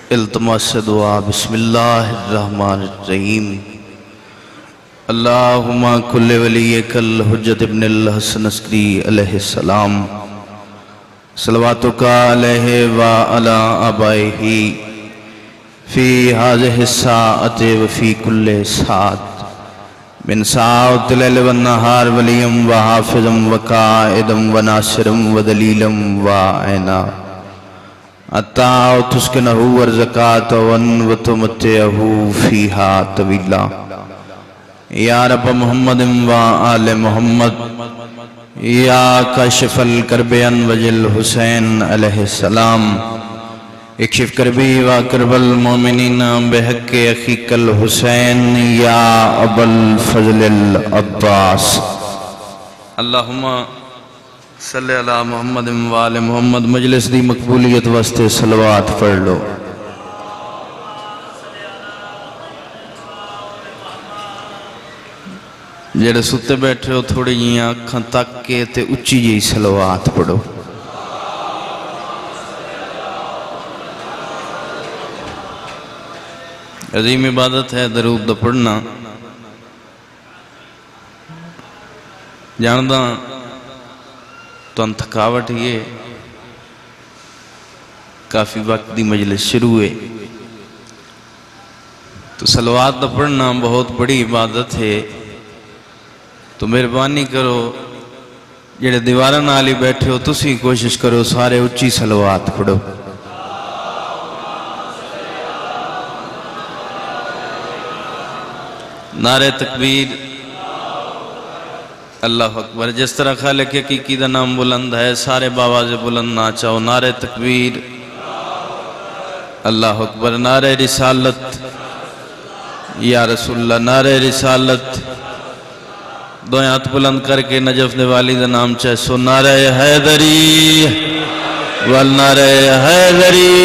التماس دعا بسم اللہ الرحمن الرحیم اللہم کل ولیک الحجت ابن الحسن عسکری علیہ السلام صلواتک علیہ وعلا آبائہ فی هذه الساعة وفی کل ساعت من ساعت اللیل والنہار ولیم وحافظم وقائدم وناصرم ودلیلم وعینا اتاو تسکنہو ورزکاتون وتمتعہو فیہا طویلا یا رب محمد و آل محمد یا کاشف الکرب انوجل حسین علیہ السلام اکشف کربی و کرب المومنین بحق اخیق الحسین یا ابو الفضل العباس اللہم صلی اللہ محمد و آل محمد مجلس دی مقبولیت واسطے صلوات پڑھ لو جڑے ستے بیٹھے ہو تھوڑی جی آنکھاں تک کے تے اچھی جی صلوات پڑھو عظیم عبادت ہے درود دا پڑھنا جاندہ تو ان تھکاوٹ یہ کافی وقت دی مجلس شروع ہے تو صلوات دا پڑھنا بہت بڑی عبادت ہے تو مہربانی کرو جڑے دیوارن آلی بیٹھے ہو تسی کوشش کرو سارے اچھی صلوات پڑھو نعرہ تکبیر اللہ اکبر جس طرح خالق حقیقی دا نام بلند ہے سارے باواز بلند نہ چاہو نعرہ تکبیر اللہ اکبر نعرہ رسالت یا رسول اللہ نعرہ رسالت دو ہاتھ بلند کر کے نجف دے والی دا نام چاہے سو نعرہ حیدری والنعرہ حیدری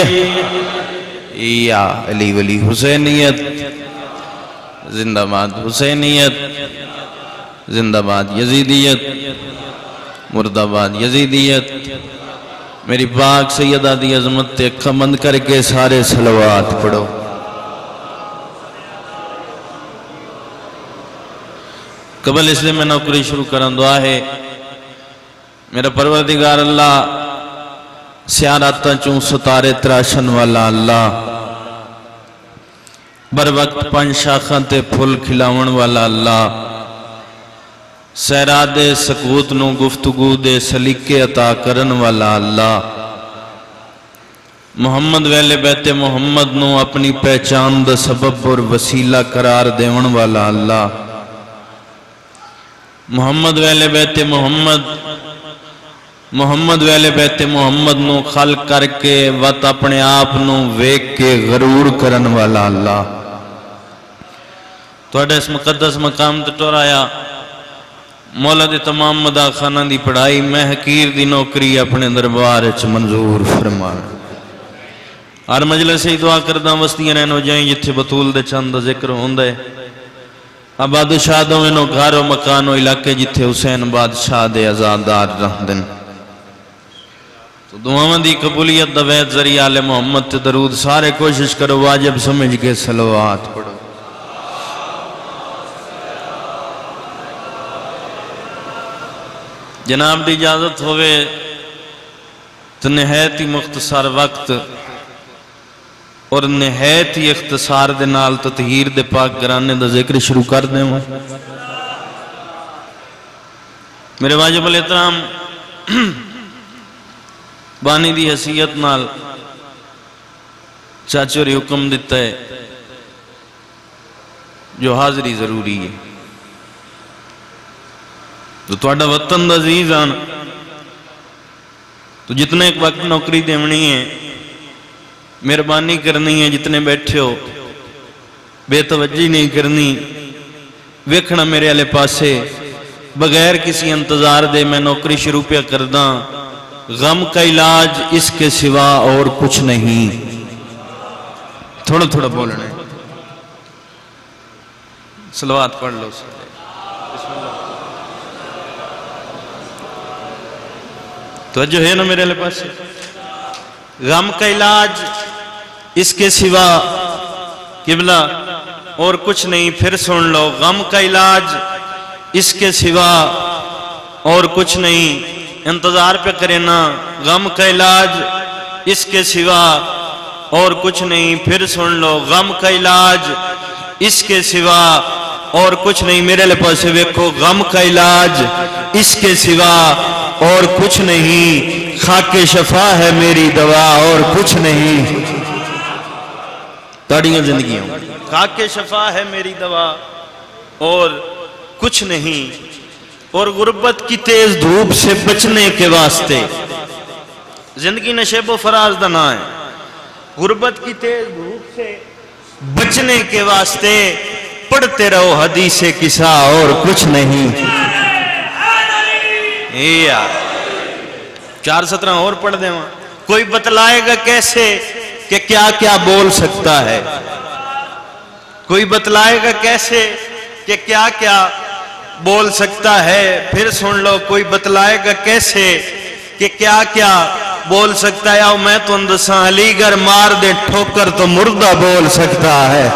یا علی ولی حسینیت زندہ باد حسینیت زندہ باد یزیدیت مردہ باد یزیدیت میری پاک سیدہ دی عظمت تے اکھا بند کر کے سارے صلوات پڑھو قبل اس لئے میں نوکری شروع کرن دعا ہے میرا پروردگار اللہ سیاراتا چون ستارے تراشن والا اللہ بر وقت پانچ شاخاں تے پھول کھلاون والا اللہ سیراد سکوت نو گفتگو دے سلیقے عطا کرن والا اللہ محمد ویلے بیت محمد نو اپنی پہچان دا سبب اور وسیلہ قرار دیون والا اللہ محمد ویلے بیت محمد نو خلق کر کے وط اپنے آپ نو ویک کے غرور کرن والا اللہ تو اڈے اس مقدس مقام تے آیا مولا دے تمام مدہ خانہ دی پڑھائی میں حقیر دی نوکری اپنے دربار اچھ منظور فرمان ہر مجلس ہی دعا کردہ وستیاں رہنو جائیں جتھے بطول دے چند ذکر ہوندے آباد شادوں میں نو گھاروں مکانوں علاقے جتھے حسین بادشاہ دے ازادار رہ دن تو دعاوں دی قبولیت دوید ذریعہ آل محمد تے درود سارے کوشش کرو واجب سمجھ کے صلوات پڑھو جناب دی اجازت ہوئے تو نہایت ہی مختصر وقت اور نہایت ہی اختصار دے نال تطہیر دے پاک گرانے دا ذکر شروع کر دیں میرے واجب الاحترام بانی دی حیثیت نال چاچوری حکم دیتا ہے جو حاضری ضروری ہے تو توڑا وطن دا عزیز آنا تو جتنے ایک وقت نوکری دیونی ہے مہربانی کرنی ہے جتنے بیٹھے ہو بے توجہ نہیں کرنی ویکھنا میرے علیہ پاسے بغیر کسی انتظار دے میں نوکری شروع پہ کردہ غم کا علاج اس کے سوا اور کچھ نہیں تھوڑا تھوڑا بولنے صلوات پڑھ لو بسم اللہ توجہ ہے نا میرے لئے پاس غم کا علاج اس کے سوا قبلہ اور کچھ نہیں. پھر سن لو، غم کا علاج اس کے سوا اور کچھ نہیں. انتظار پہ کرے نا، غم کا علاج اس کے سوا اور کچھ نہیں. پھر سن لو، غم کا علاج اس کے سوا اور کچھ نہیں. میرے لئے پاسے ویکھو، غم کا علاج اس کے سوا اور کچھ نہیں. خاک شفا ہے میری دوا اور کچھ نہیں. تاڑیاں زندگیوں، خاک شفا ہے میری دوا اور کچھ نہیں. اور غربت کی تیز دھوپ سے بچنے کے واسطے، زندگی نشیب و فراز دا نہ ہے، غربت کی تیز دھوپ سے بچنے کے واسطے پڑھتے رہو حدیث قصہ اور کچھ نہیں. یار 4:17 اور پڑھ دیں وہاں. کوئی بتلائے گا کیسے کہ کیا کیا بول سکتا ہے؟ کوئی بتلائے گا کیسے کہ کیا کیا بول سکتا ہے؟ پھر سن لو، کوئی بتلائے گا کیسے کہ کیا کیا بول سکتا ہے؟ آؤ میں تو اندساں، علی گڑھ مار دے ٹھوکر تو مردہ بول سکتا ہے.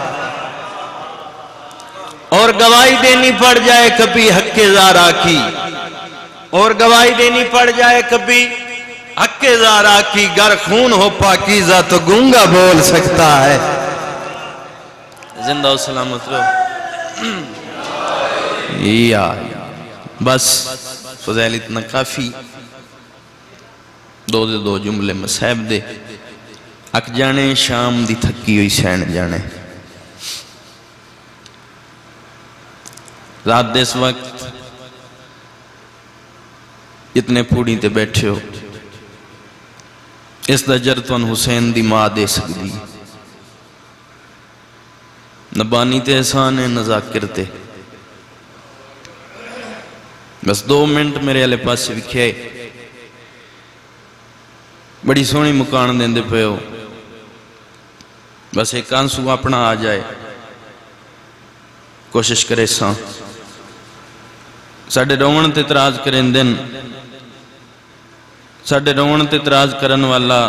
اور گواہی دینی پڑ جائے کبھی حق زارا کی، اور گواہی دینی پڑ جائے کبھی حق زارا کی. گر خون ہو پاکیزہ تو گونگا بول سکتا ہے. زندہ و سلامت رہو. یا بس فضیل اتنا کافی. دو جملے مسائب دے. اک جانے شام دی تھکی ہوئی سین جانے. رات دے اس وقت اتنے پھوڑی تے بیٹھے ہو، اس دا جرتون حسین دی ماں دے سکتی. نبانی تے احسان ہے، نہ ذاکر تے. بس 2 منٹ میرے علیہ پاس سے بکھے. بڑی سونی مکان دیں دے پہ ہو. بس ایک آنسو اپنا آ جائے. کوشش کرے ساں ساڑھے روان تے تراز کریں دن. ساڑھے روان تے تراز کرن والا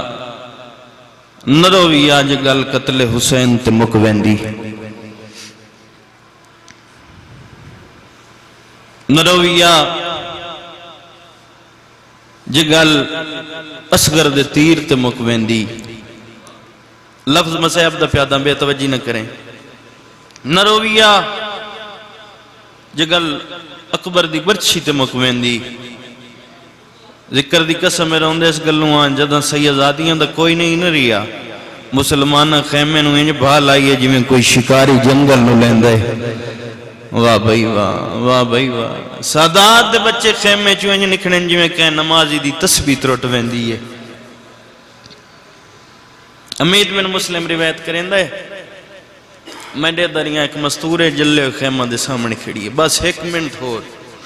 نروی آج گل قتل حسین تے مکویندی. نرویہ جگل اصغر دے تیر تے مکویندی. لفظ مسائب دا پیادہ بے توجہ نہ کریں. نرویہ جگل اکبر دی برچی تے مکویندی. ذکر دی قسم روندے اس گلوں آن جدہ سیدادیاں دا کوئی نہیں نہ ریا. مسلمانہ خیمے نو انج بھال آئیے جی میں کوئی شکاری جنگل نو لیندے. واہ بھائی واہ، واہ بھائی واہ. سادات دے بچے خیمے چو انج نکھنیں جی میں کہیں نمازی دی تسبیح تروٹ ویندی ہے. امید بن مسلم روایت کریں دے. میں دے دریاں ایک مستورے جلے خیمہ دے سامنے کھڑی ہے. بس 1 منٹ ہو.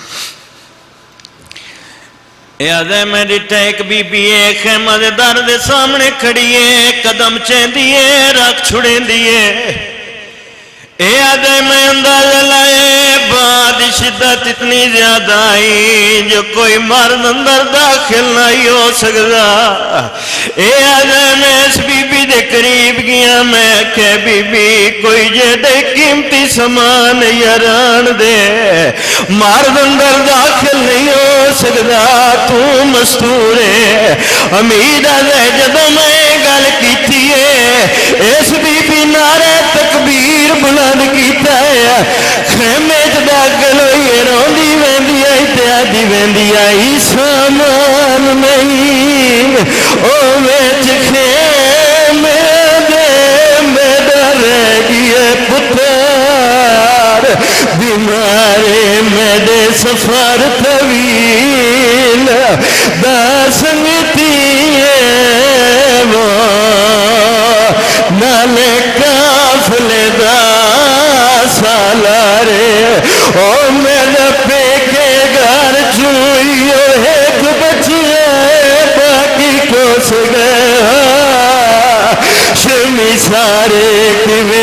یاد ہے میں ڈٹھا ایک بی بی ہے خیمہ دے دار دے سامنے کھڑی ہے. قدم چین دیئے رکھ چھڑیں دیئے. یاد ہے میں اندازہ لائے بعد شدت اتنی زیادہ آئی جو کوئی مرد اندر داخل نہیں ہو سکتا. یاد ہے میں اس بی بی دے قریب گیا. میں کہ بی بی کوئی جیڑے قیمتی سامان یاران دے مرد اندر داخل نہیں ہو سکتا. تو مستور ہے. امید ہے جدو میں گل کیتی ہے اس بی بی نعرہ تکبیر بلند کیتا ہے. خیمے داخل ہوئی روندی ویندی آئی تیادی ویندی آئی سامان نہیں او ویچ خیمے دے میرا رہ گئے پتر بیمارے میرے سفر طویل دا سنگتی ہے وہ نالے کافلے دا سالارے. او میرے پیکے گھر چوئیو ایک بچے باقی کو سگیا. شمی سارے کی